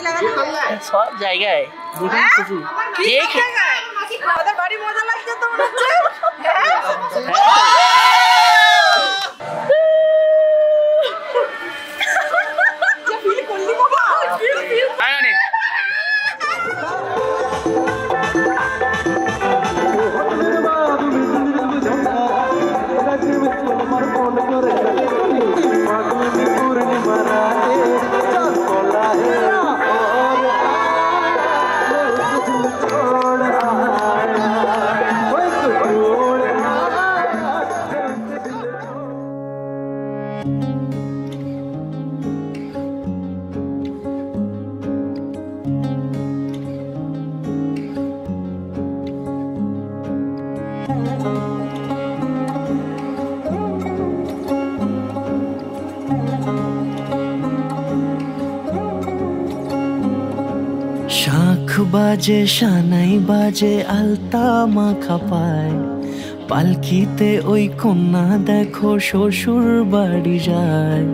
সব জায়গায় যেখানে খুশি বাড়ি মজা লাগছে তো শাঁখ বাজে সানাই বাজে আলতা মাখা পায় পালকিতে ওই কন্যা দেখো শ্বশুর বাড়ি যায়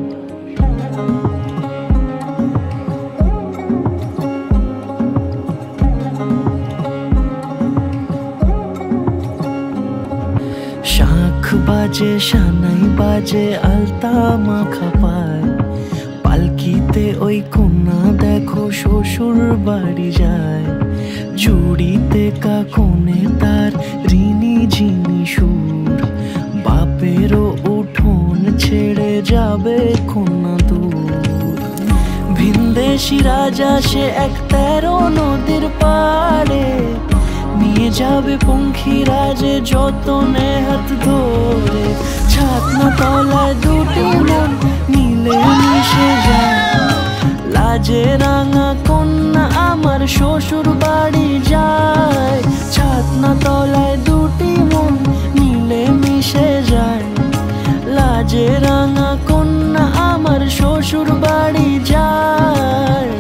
শাঁখ বাজে সানাই বাজে আলতা মাখা পায় পালকিতে ওই কন্যা দেখো শ্বশুর বাড়ি যায় চুড়িতে কাকনে তার ঋণী ঝিনি সুর বাপেরও উঠোন ছেড়ে যাবে কন্যা দূর ভিনদেশি রাজা সে এক 13 নদীর পাড়ে নিয়ে যাবে পঙ্খী রাজে যতনে হাত ধরে ছাতনা তলায় দুটি মন মিলে মিশে যায় লাজে রাঙা কন্যা আমার শ্বশুর বাড়ি যায় ছাতনা তলায় দুটি মন মিলে মিশে যায় লাজে রাঙা কন্যা আমার শ্বশুর বাড়ি যায়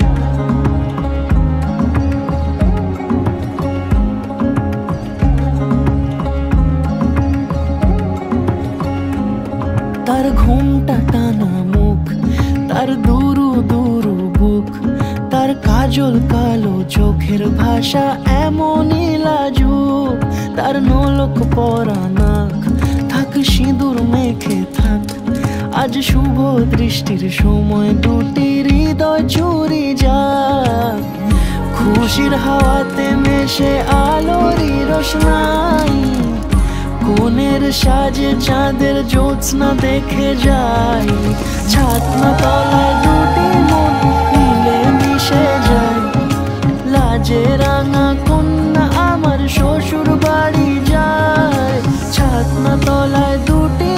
তার ঘুমটা টানা মুখ তার দুরু দুরু বুক তার কাজল কালো চোখের ভাষা এমনই লাজুক তার নোলক পরা নাক থাক সিঁদুর মেখে থাক আজ শুভ দৃষ্টির সময় দুটি হৃদয় চুরি যাক খুশির হাওয়াতে মেশে আলোরই রোশনাই কোণের সাজে চাঁদের জ্যোৎস্না দেখে যাই ছাতনা তলায় দুটি মন মিলে মিশে যায় লাজে রাঙা কন্যা আমার শ্বশুর বাড়ি যায় ছাতনা তলায় দুটি